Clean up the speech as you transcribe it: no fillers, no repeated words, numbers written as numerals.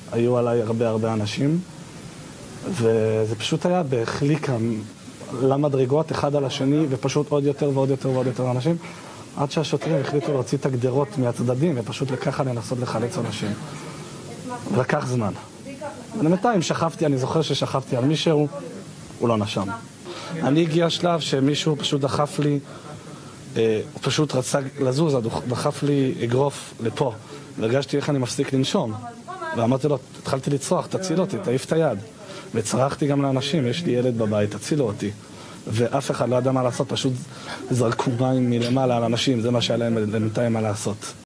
היו עליי הרבה אנשים, וזה פשוט היה בהחליקה למדרגות אחד על השני, ופשוט עוד יותר ועוד יותר אנשים, עד שהשוטרים החליטו להוציא את הגדרות מהצדדים, ופשוט ככה לנסות לחלץ אנשים. ולקח זמן. ולמתיים שכבתי, אני זוכר ששכבתי על מישהו, הוא לא נשם. אני הגיע שלב שמישהו פשוט דחף לי, הוא פשוט רצה לזוז, הוא דחף לי אגרוף לפה, והרגשתי איך אני מפסיק לנשום. ואמרתי לו, התחלתי לצרוח, תציל אותי, תעיף את היד. וצרחתי גם לאנשים, יש לי ילד בבית, תצילו אותי. ואף אחד לא ידע מה לעשות, פשוט זרקו מים מלמעלה על אנשים, זה מה שהיה להם למתיים מה לעשות.